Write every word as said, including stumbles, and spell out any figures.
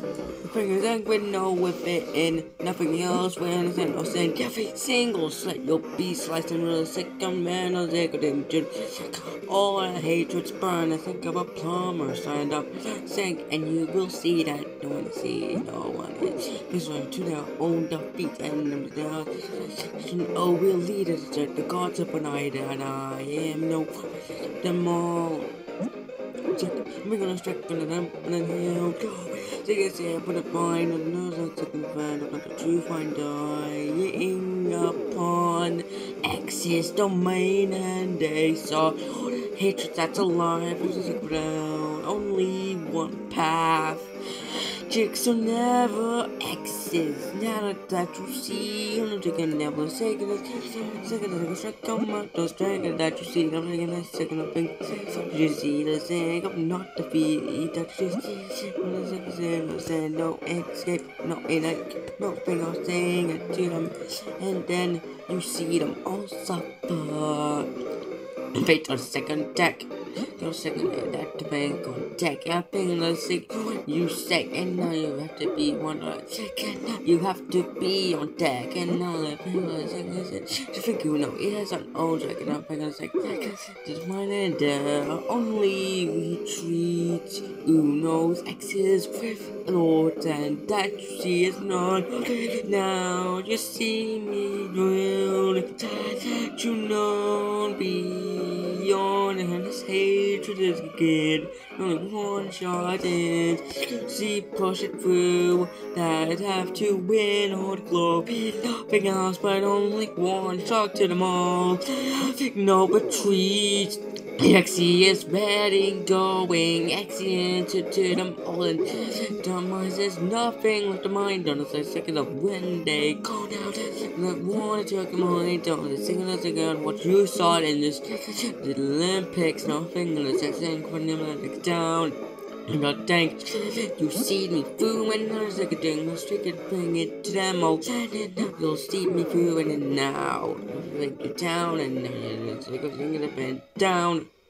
Fingers and with no with it in nothing else when it's no saying every single slit you'll be slicing with a second man or decadent all our hatreds burn. I think of a plumber signed up sank and you will see that no one sees no one is listening to their own defeat and their oh we'll lead us to the gods of a night and I am no them all. We're gonna strike on the lamp and then he'll go. Take a step with a pine and another second fan of the true find dying upon X's domain and they saw hatred that's alive was a ground, only one path. Chicks are never exes. Now that you see, I'm taking never second, second, second, second, come out, those dragon that you see, I'm taking a second of pink. You see the thing, I'm not the feet that you see, no escape, no innate, no thing I'm saying it to them, and then you see them all suffer. Fate on second deck. Your second that the bank on deck. I think let's see you second now you have to be one on second. You have to be on deck and now the second I think you know it has an old second up and a second. Just mine and uh, only retreat Uno's X's with Lord and that you see is not now you see me drill that you know beyond and this hatred is again only one shot in see push it through that have to win or the globe nothing else but only one shot to them all no retreat. X E is ready, going, X E into to them all, and demise is nothing left to mind. Don't say second of when they go down. That one took them all, they don't. The second of again, what you saw in this the Olympics, nothing in the second when they let it down. I'm not thanked. You see me through and there's like a ding, no stick it, bring it to them all. You'll see me through and now. I'll take you down and it's like a thing that I've been down.